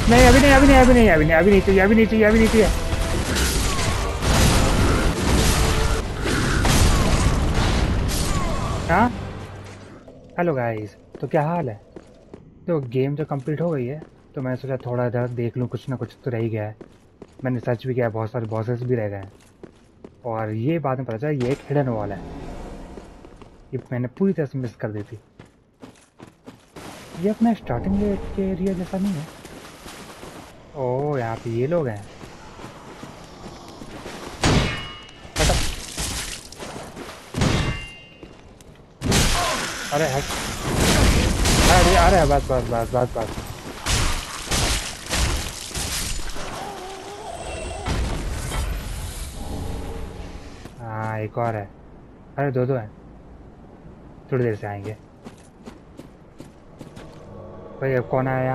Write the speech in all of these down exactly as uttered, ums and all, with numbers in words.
नहीं अभी नहीं अभी नहीं अभी नहीं अभी नहीं अभी नहीं चाहिए अभी नहीं चाहिए अभी नहीं चाहिए। हाँ हेलो गाइस, तो क्या हाल है। तो गेम जो कंप्लीट हो गई है, तो मैंने सोचा थोड़ा इधर देख लूँ, कुछ ना कुछ तो रह ही गया है। मैंने सर्च भी किया, बहुत सारे बॉसेस भी रह गए हैं। और ये बाद में पता चला ये एक हिडन वॉल है। ये मैंने पूरी तरह से मिस कर दी थी। ये अपना स्टार्टिंग के एरिया जैसा नहीं है। ओह यहाँ पे ये लोग हैं। हटो। अरे हट। अरे अरे बस बस बस बस बस। हाँ एक और है। अरे दो दो हैं। थोड़ी देर से आएंगे। भाई अब कौन आया।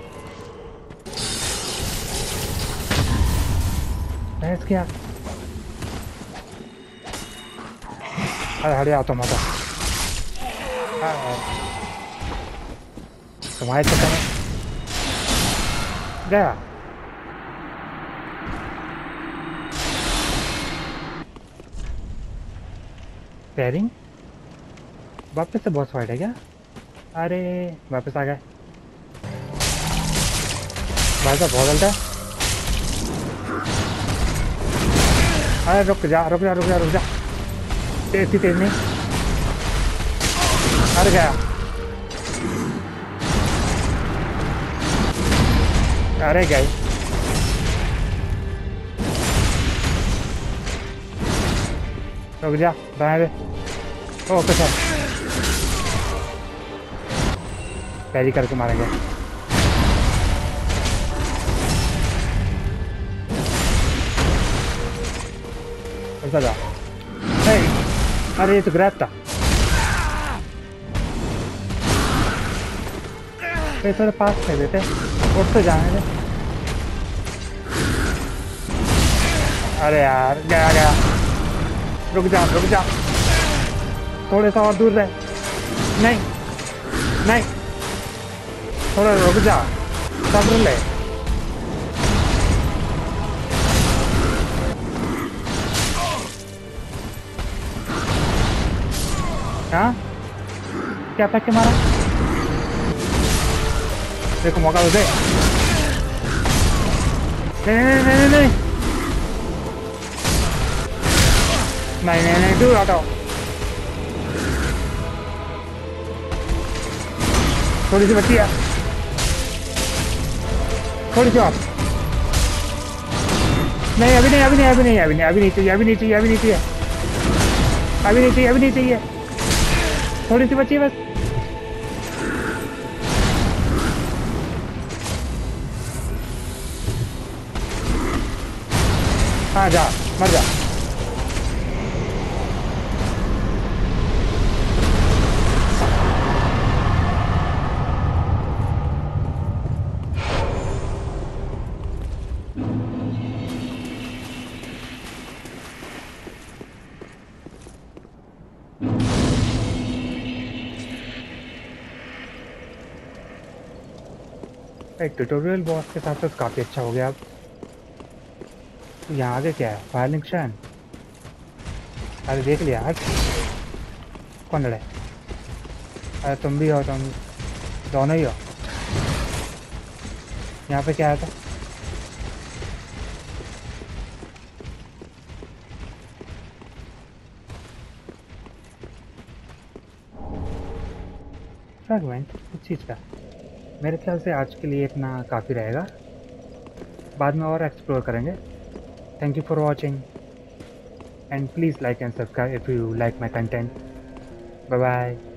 भैंस क्या। अरे हट जाओ तुम, हटो। हाँ, तुम्हारे चक्कर में गया। पेयरिंग वापस से बॉस फाइट है क्या। अरे वापस आ गए। भाई साहब बहुत जल्द है। अरे रुक जा रुक जा रुक जा रुक जा। तेज थी तेज नहीं। अरे गया। अरे गई। रुक जा दाएं दे। Okay sir. पैरी करके मारेंगे। ऐसा जा। अरे ये तो ग्रैब था। ये थोड़े पास कर देते, उठ तो जाने दे। अरे यार गया गया। रुक जा रुक जा। थोड़े सा और दूर रहे। नहीं नहीं थोड़ा रुक जा, सब्र ले। हाँ क्या पैक के मारा। देखो मौका तो दे। नहीं नहीं नहीं नहीं नहीं नहीं नहीं दूर हटाओ। थोड़ी सी बची है, थोड़ी सी और। नहीं अभी नहीं अभी नहीं अभी नहीं अभी नहीं अभी नहीं चाहिए अभी नहीं चाहिए अभी नहीं चाहिए अभी नहीं चाहिए अभी नहीं चाहिए। थोड़ी सी बची है बस। हाँ जा मर जा। एक ट्यूटोरियल बॉस के साथ तो काफी अच्छा हो गया। अब यहाँ आगे क्या है, फायरिंग शान। अरे देख लिया। हट कौन लड़े। अरे तुम भी हो, तुम दोनों ही हो। यहाँ पे क्या आया था। फ्रैगमेंट किस चीज़ का। मेरे ख्याल से आज के लिए इतना काफ़ी रहेगा, बाद में और एक्सप्लोर करेंगे। Thank you for watching and please like and subscribe if you like my content. Bye bye.